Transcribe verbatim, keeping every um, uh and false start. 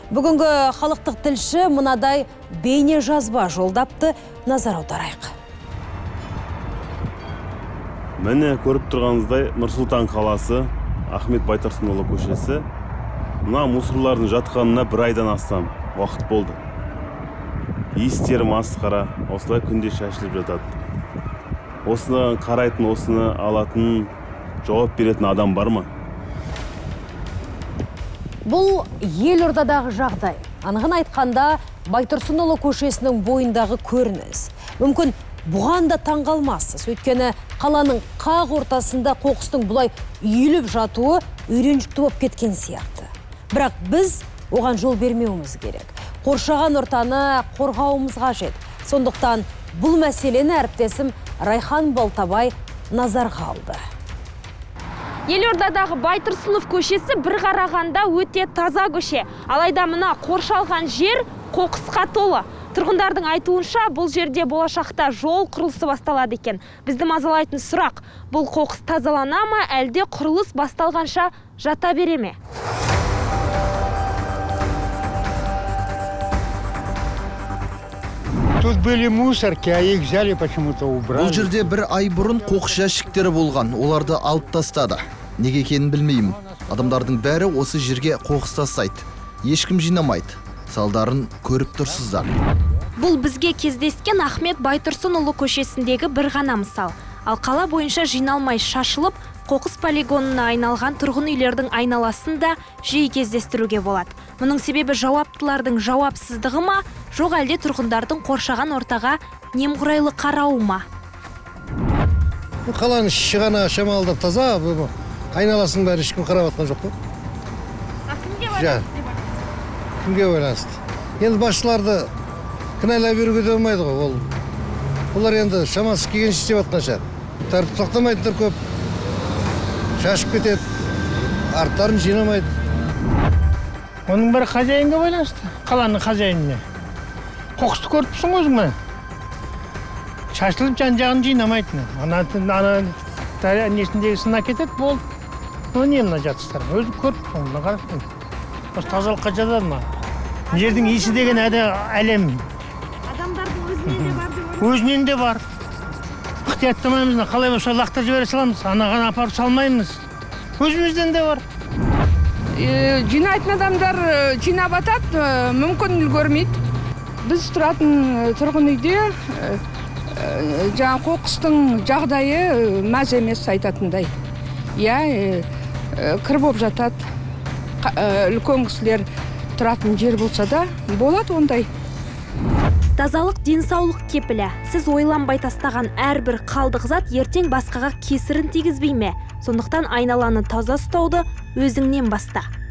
Бүгінгі халықтық тілші мынадай бейне жазба жолдапты, назар аударайық. Міне көріп тұрғаныңыздай Нұр-Сұлтан қаласы, Ахмет Байтұрсынұлы көшесі, мына мусорлардың жатқанына бір айдан астам уақыт болды. Иістері масқара, осылай күнде шашылып жатады. Осыны қарайтын, осыны алатын, жауап беретін адам бар ма? Бұл Елордадағы жағдай. Анығын айтқанда, Байтұрсынұлы көшесінің бойындағы көрініс. Мүмкін бұған да таңғалмассыз. Өйткені қаланың қақ ортасында қоқыстың бұлай үйіліп жатуы үйреншікті болып кеткен сияқты. Бірақ біз оған жол бермеуіміз керек. Қоршаған ортаны қорғауымыз қажет. Сондықтан бұл мәселені әріптесім Райхан Балтабай назарға алды. Елордадағы Байтұрсынов көшесі бір қарағанда өте таза көше. Алайда мына қоршалған жер қоқысқа толы. Тұрғындардың айтуынша бұл жерде болашақта жол құрылысы басталады екен. Бізді мазалайтын сұрақ, бұл қоқыс тазалана ма, әлде құрылыс басталғанша жата бере ме? Тут были мусорки, а их взяли почему-то убрали. Бұл жерде бір ай бұрын қоқыс жәшіктері болған, оларды алып тастады. Неге екенін білмеймін. Адамдардың бәрі осы жерге қоқыс тастайды. Ешкім жинамайды. Салдарын көріп тұрсыздар. Бұл бізге кездескен Ахмет Байтұрсынұлы көшесіндегі бір ғана мысал. Ал қала бойынша жиналмай шашылып, қоқыс полигонына айналған тұрғын үйлердің айналасында жиі кездестіруге болады. Мұның себебі жауаптылардың жауапсыздығы ма, жоқ әлде тұрғындардың қоршаған ортаға немқұрайлы қарауы ма? Қаланың шығана шамалда таза, айналасын бәрі ешкім қарап атқан жоқ қой. Кімге байланысты? Кімге байланысты? Енді басшыларды кінәлай беруге де болмайды ғой. Олар енді шамасы келгенше істеп атқан шығар. Тәртіп сақтамайтындар көп. Шашып кетеді, арттарын жинамайды. Оның бір хозяинға байланысты, қаланың хозяиніне. Қоқысты көріпсің өзіңе. Шашылып жан-жағын жинамайтын. Ана несіндегі сына кетеді, болды. Оны не мына жатыстар? Өзі көріпсің, мұны қарапсың. Осы тазалыққа жатады ма? Жердің иісі деген әлем. Адамдардың өзінен де бар деп ойлаймын. Өзінен де бар. Ықтияттамаймыз, қалай болса лақтырып жібере саламыз, анаған апарып салмаймыз. Өзімізден де бар. Жинайтын адамдар жинап атады, мүмкін үлгермейді. Біз тұратын тұрғын үйде жаңа қоқыстың жағдайы мәз емес айтатындай. Иә, кір болып жатады. Үлкен кісілер тұратын жер болса да, болады ондай. Тазалық денсаулық кепілі. Сіз ойланбай тастаған әрбір қалдық зат ертең басқаға кесірін тигізбей ме? Сондықтан айналаны таза ұстауды өзіңнен баста.